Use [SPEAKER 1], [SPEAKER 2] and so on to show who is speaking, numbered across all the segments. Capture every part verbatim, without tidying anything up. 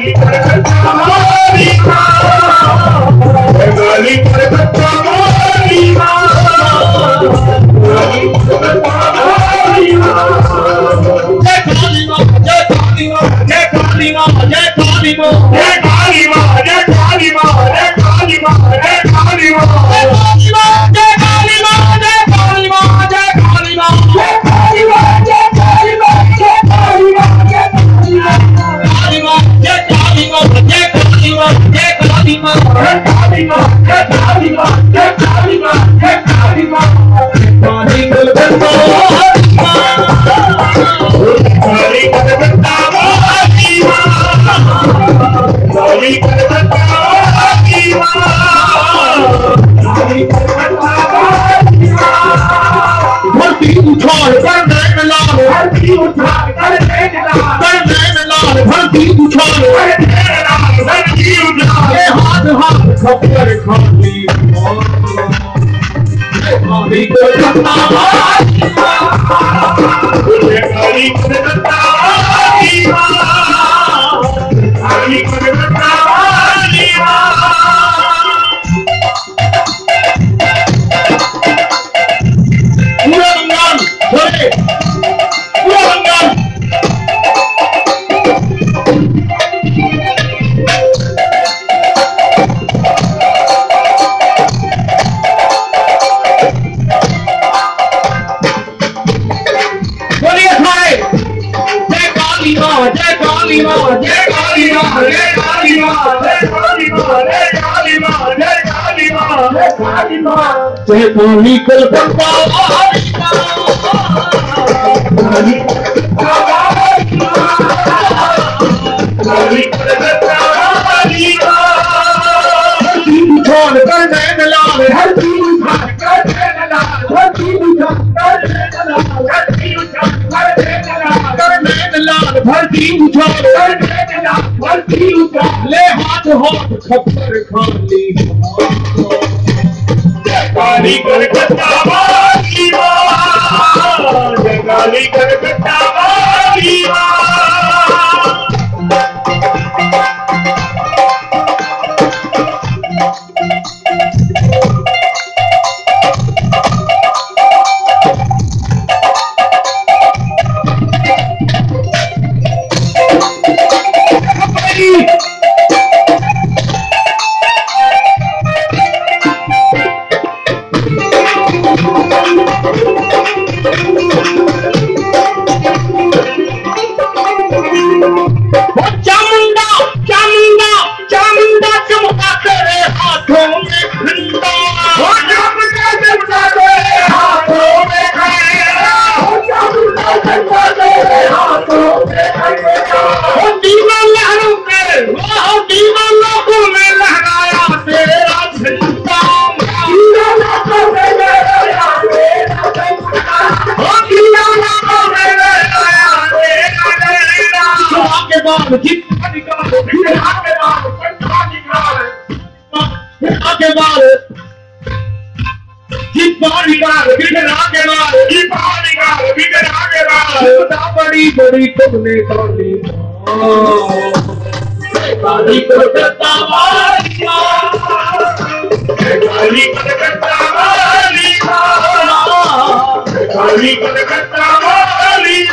[SPEAKER 1] जय काली कलकत्ता छोड़ कर नैन लाल हर चीज कर नैन लाल हर चीज कर नैन लाल हर चीज छोड़ कर नैन लाल हर चीज ले हाथ हाथ खप्पर खाली काली कलकत्ता वाली माँ, जय काली कलकत्ता वाली माँ। बड़ी बड़ी तुमने काली काली कलकत्ता वाली काली कलकत्ता वाली काली कलकत्ता वाली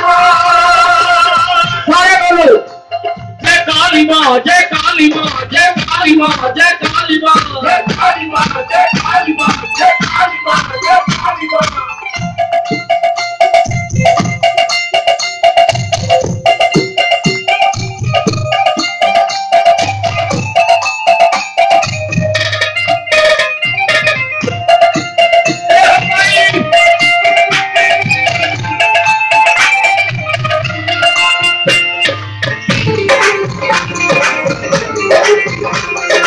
[SPEAKER 1] सारे बोलो जय काली माँ जय काली माँ जय काली माँ जय काली माँ जय काली माँ जय काली माँ जय काली माँ जय काली माँ।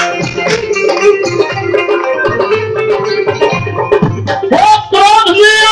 [SPEAKER 1] Oh,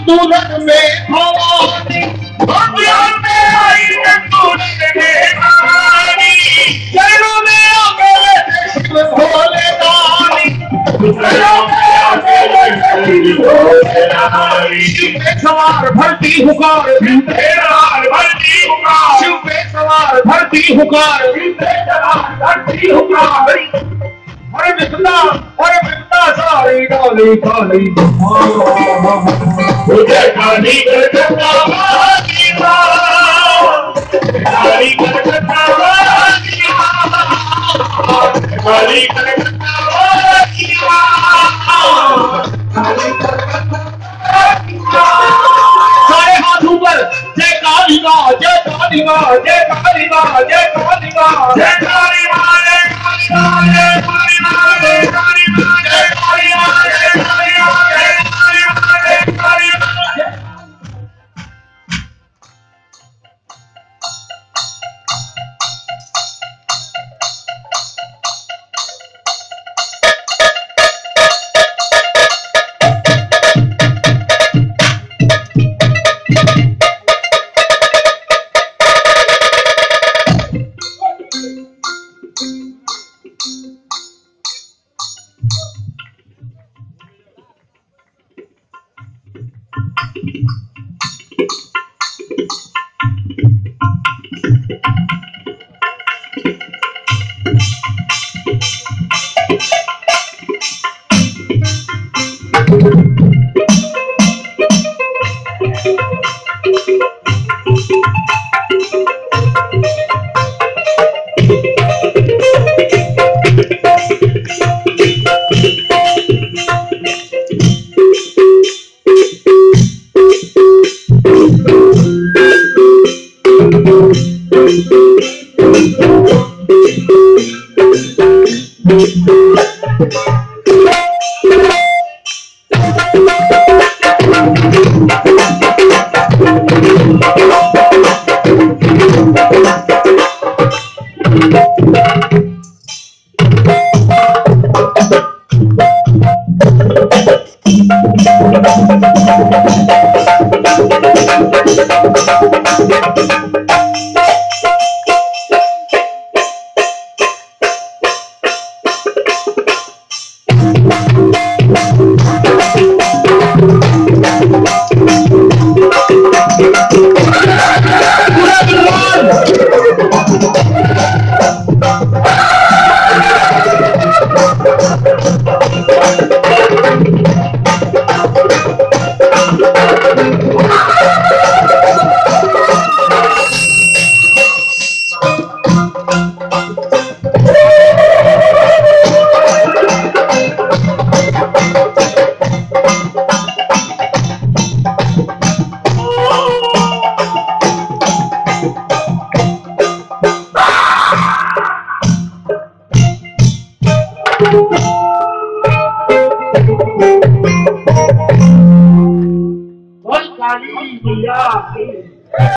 [SPEAKER 1] तुरंत में भवानी, तुरंत में आई तुरंत में भवानी, चरणों में आके शिव भोले दानी, चरणों में आके शिव भोले दानी। शिव पे सवार भरती हुकार, शिव पे सवार भरती हुकार, शिव पे सवार भरती हुकार, शिव पे सवार भरती हुकार। अरे बिकता, अरे बिकता सारी डाली काली, मुझे काली कलकत्ता वाली माँ, काली कलकत्ता वाली माँ, काली कलकत्ता वाली माँ, काली कलकत्ता वाली माँ। सारे हाथ ऊपर, जय काली माँ, जय काली माँ, जय काली माँ, जय काली माँ, जय काली माँ, जय काली माँ, जय काली माँ, जय काली माँ, जय काली माँ, जय काली माँ, जय काली माँ, जय काली माँ।
[SPEAKER 2] Thank you.